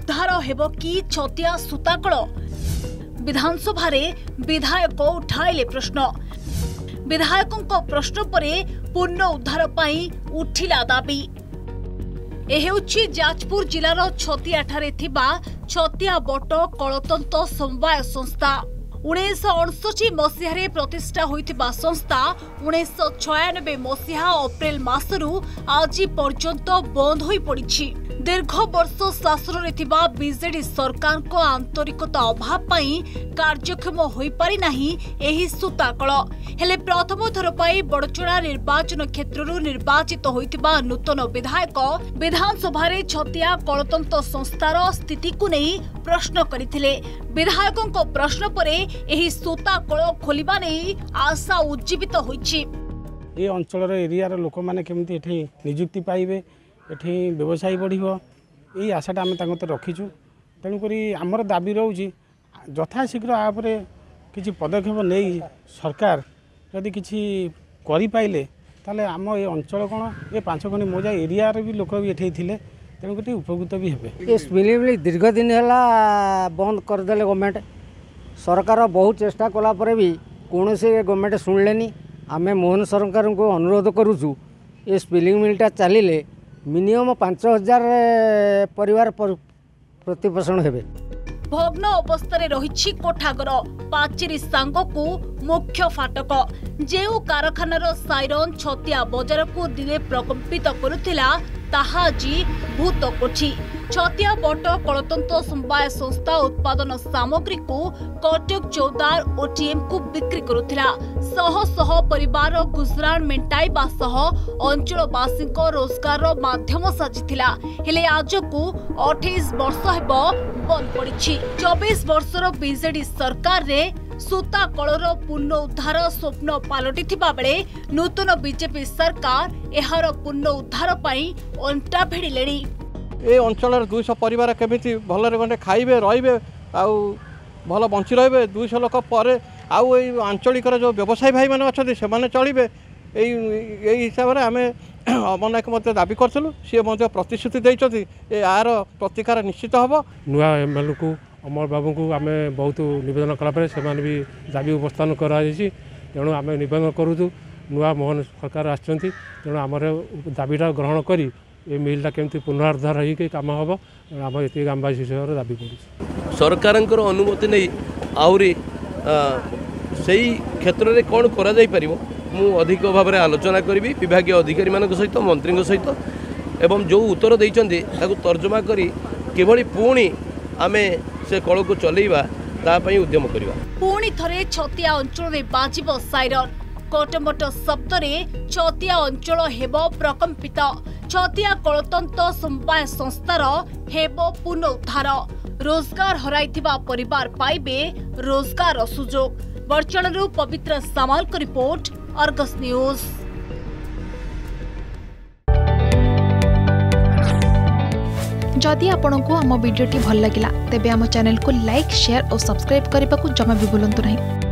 उद्धार हेबो कि छतिया सूताकल विधानसभा विधायक उठाइले प्रश्न। विधायकों प्रश्न परे पूर्ण उद्धार पाई उठिला दाबी। एहेउछि जाजपुर जिलार छतिया ठारे थिबा छतिया बट कलतंत्र समवाय संस्था। 1969 मसीह प्रतिष्ठा होइथिबा संस्था 1996 मसीहा अप्रैल मासरू आज पर्यंत बंद होई पड़िछि। दीर्घ वर्ष शासन रे थिबा बीजेडी सरकार को आंतरिकता अभाव पाई कार्यक्षम होई पारि नाही एही सूताकल। हेले प्रथम थर पाई बड़चुड़ा निर्वाचन क्षेत्रରୁ निर्वाचित होइथिबा नूतन विधायक विधानसभा रे छतिया कलतंत्र संस्थार स्थिति को नहीं प्रश्न करथिले। विधायकों प्रश्न परे एही सूताकल खोलिबा नहीं आशा उज्जीवित होइछि। ए अंचल एरिया लोक माने केमती एठी नियुक्ति पाइबे, एठी व्यवसाय बढ़िबो, एई आशाटा आम तांको रखीछु। तेणुकरी आमर दाबी रोची यथाशीघ्र आपरे किछि पदक्षेप नहीं सरकार यदि किछि करि पाइले ताले आम ए अंचल कोन ए 5 खंडी मोजा एरिया रे भी लोक भी एठी थिले, तेणुकरी उपकृत भी हेबे। ए मिली दीर्घ दिन हैला बंद कर देले गवर्नमेंट। सरकार बहुत चेष्टा कला परे भी कौन से गवर्नमेंट शुणिले। आम मोहन सरकार को अनुरोध करुचु ए स्पिलिंग मिलटा चलिले मिनिमम 5000 परिवार प्रतिपोषण हेबे। भग्न अवस्था रही कोठाघर पाचेरी सांगकू मुख्य फाटक। जेउ कारखानार साइरन छतिया बजार को दिने प्रकम्पित करुथिला ताहा आज भूत कोठी। छतिया बट कलतंत्र समवाय संस्था उत्पादन सामग्री को कटक चौदार ओटीएम को बिक्री करुथिला। शह शह परिवार गुजराण मेंटाइबा सह अंचलवासी रोजगार माध्यम साजिथिला। हेले आज को 28 वर्ष हेबो बंद पड़िछि। 24 वर्षर बीजेडी सरकार रे सूता कलर पूर्ण उद्धार स्वप्न पलटि बेले नूतन बीजेपी सरकार एहार पूर्ण उद्धार पाई अंटा भिड़िले। ए अंचल 200 परिवार केमिति भलरे गंडे खाइबे रहिबे आउ भल बंची रहिबे। 200 लोक पर आउ ए आंचलिक जो व्यवसायी भाई माने अछथि से माने चलिबे। एई हिसाब रे आमे अमरनायक मते दाबी करथलु, से मते प्रतिश्रुति दैछथि ए आर प्रतिकार निश्चित हबो। नुआ एमएलए को अमर बाबू को आम बहुत नवेदन कलापर से भी दाबी उपस्थान कराई। तेणु आम नवेदन करूँ नुआ मोहन सरकार आसती, तेणु आम दाबीटा ग्रहण करी ए मिलटा केमती पुनरुद्धार होगी कम हम आम ये ग्रामवासी दाबी कर सरकार अनुमति नहीं आहरी से क्षेत्र में कौन कर मु अधिक भाव में आलोचना करी विभाग अधिकारी मान सहित मंत्री सहित एवं जो उत्तर देते तर्जमा करी किभली पुणी आमे से कल को चलैबा तापई उद्यम करबा। पुणी थरे छतिया अंचल रे बाजिबो साइरन। कोटमोट शब्द रे छतिया अंचल हेबो प्रकम्पित। छतिया कलतंत्र समवाय संस्थार हेबो पुनरुद्धार। रोजगार हराइथिबा परिवार पाइबे रोजगार सुजोग। बरचणरू पवित्र सामाल को रिपोर्ट, अर्गस न्यूज। जदि आपंक आम भिडी भल लगा तेब आम चैनल को लाइक, शेयर और सब्सक्राइब करने को जमा भी भूलु नहीं।